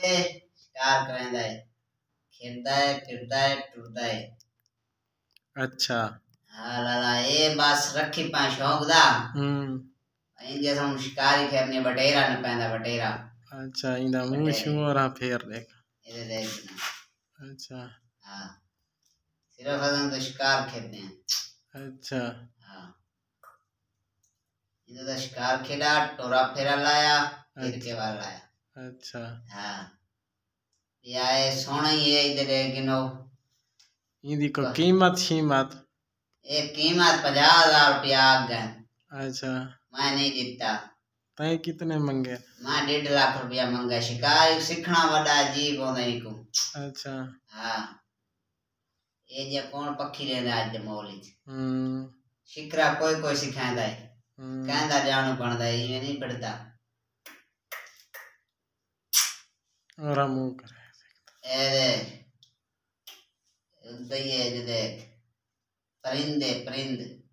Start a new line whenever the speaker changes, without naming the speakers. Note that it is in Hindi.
शिकार करदा है खेलदा है फिरदा है टुरदा है।
अच्छा
हाँ लाला ये बस रखी पा शौक दा इंदे हम शिकार ही करने बटेरा न पैंदा बटेरा।
अच्छा इंदा मुंह शुमोरा फेर देख
ये देख ना।
अच्छा
हाँ सिर्फ हम तो शिकार खेलते हैं।
अच्छा
हाँ इधर तो शिकार खेला टोरा फेरा लाया फिर के बार लाया।
अच्छा
हाँ ये आए सोना ही है इधर गिनो
इंदी को कीमत शीमत
एक कीमत 50,000 रुपया आ गए।
अच्छा
मैं नहीं जीतता।
तय कितने मंगे?
मैं 1.5 लाख रुपया मंगा शिकार सीखना बड़ा अजीब होने को।
अच्छा
हाँ ये जे कौन पक्षी लेंदा आज दे मोल विच शिकरा कोई कोई सिखांदा है कहंदा जाणू बनदा है ये नहीं पड़ता।
और मुंह करे
ए देख दये देख परिंदे परिंद